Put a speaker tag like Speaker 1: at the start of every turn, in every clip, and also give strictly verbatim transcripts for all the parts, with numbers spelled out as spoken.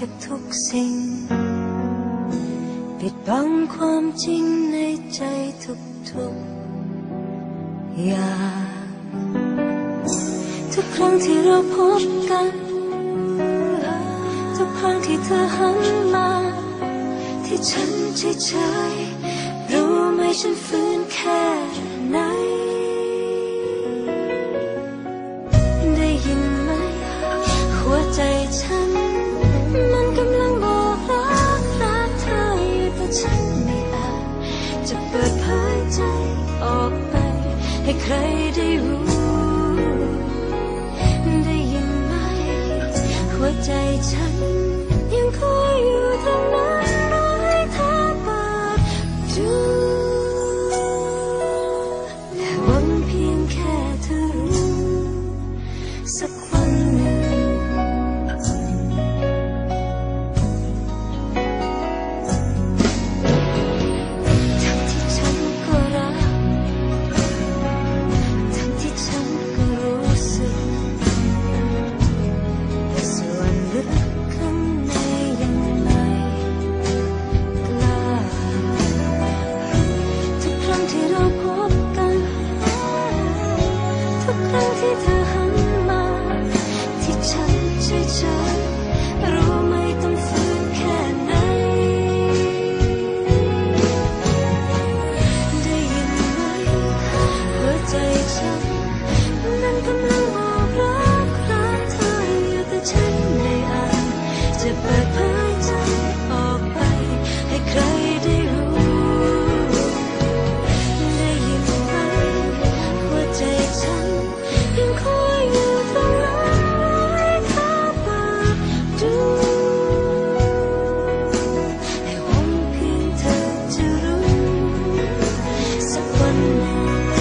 Speaker 1: ค่ทุกสิ่งปิดบังความจริงในใจทุกๆอย่างทุกครั้งที่เราพบกันทุกครั้งที่เธอหันมาที่ฉันเฉยๆรู้ไหมฉันฝืนแค่ไหนได้ยินไหมหัวใจฉันมันกำลังบอกรักรักเธออยู่แต่ฉันไม่อาจจะเปิดเผยใจออกไปให้ใครได้รู้ได้ยินไหมหัวใจฉันยังคอยอยู่ตรงนั้นรอให้เธอเปิดดูและหวังเพียงแค่เธอรู้สักวันหนึ่งทั้งที่ฉันก็รักทั้งที่ฉันก็รู้สึกส่วนลึกข้างในยังไม่กล้าทุกครั้งที่เราพบกันทุกครั้งที่เธอหันมาที่ฉันเฉยๆรู้ไหมต้องฝืนแค่ไหนได้ยินไหมหัวใจฉันนั้นกำลังบอกรักรักเธออยู่แต่ฉันไม่อาจจะเปิดเผยใจออกไปให้ใครได้รู้ได้ยินไหมหัวใจฉันยังคอยอยู่ตรงนั้นให้เธอเปิดดูให้หวังเพียงเธอจะรู้สักวันหนึ่ง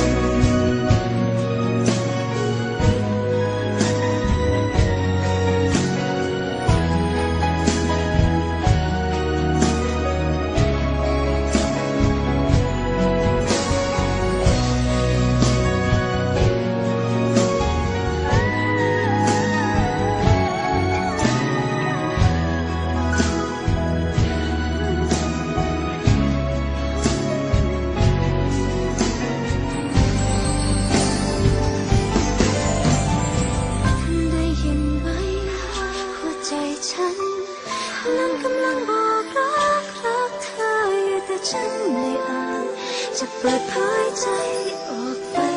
Speaker 1: ได้ยินไหมหัวใจฉันนั้นกำลังบอกรักรักเธออยู่แต่ฉันไม่อาจจะเปิดเผยใจออกไป